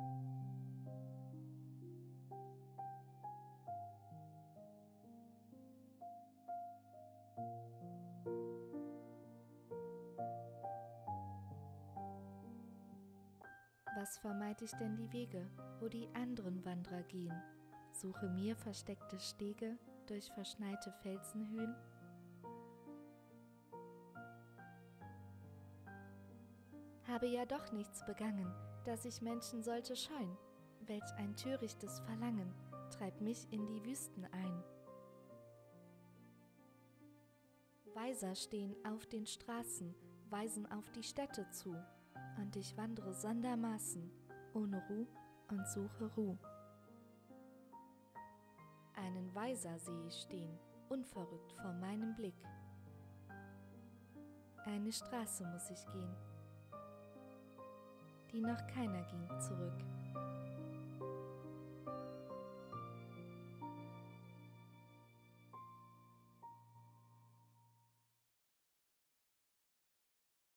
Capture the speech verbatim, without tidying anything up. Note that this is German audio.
Was vermeid ich denn die Wege, wo die anderen Wanderer gehen? Suche mir versteckte Stege durch verschneite Felsenhöhen? Habe ja doch nichts begangen, dass ich Menschen sollte scheuen. Welch ein törichtes Verlangen treibt mich in die Wüsten ein. Weiser stehen auf den Straßen, weisen auf die Städte zu, und ich wandre sondermaßen, ohne Ruh und suche Ruh. Einen Weiser seh ich stehen, unverrückt vor meinem Blick. Eine Straße muss ich gehen, die noch keiner ging zurück.